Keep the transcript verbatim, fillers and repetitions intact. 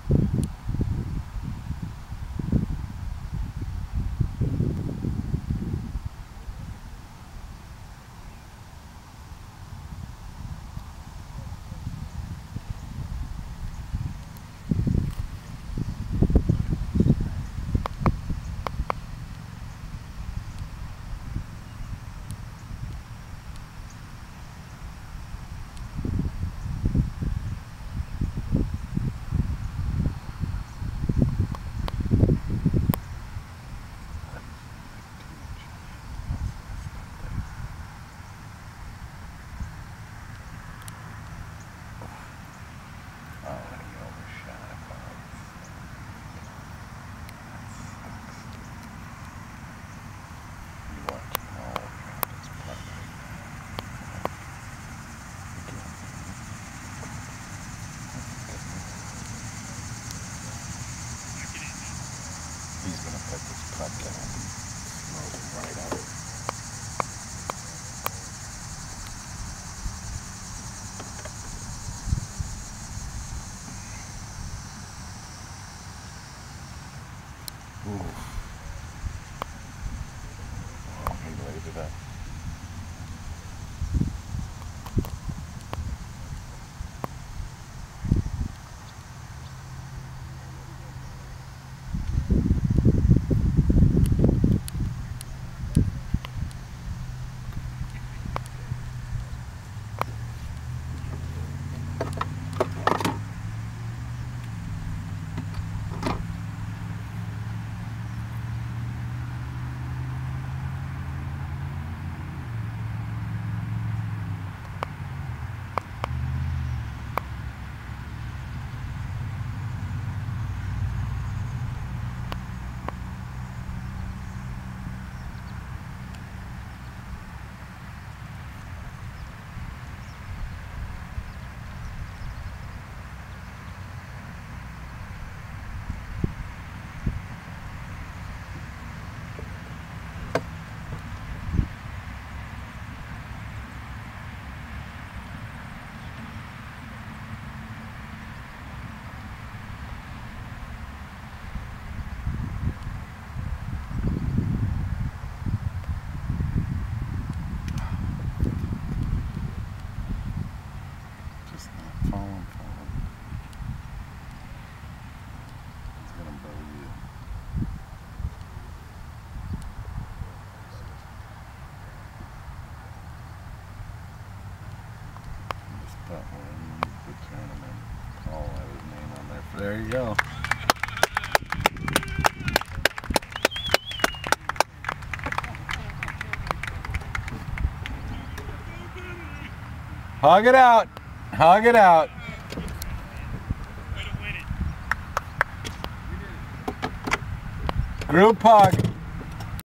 He's gonna put this putt down and smoke him right out. Ooh. Oh, he laid it up. But we're in Beaupre Tournament. Paul had his name on there. There you go. Hug it out. Hug it out. Group hug.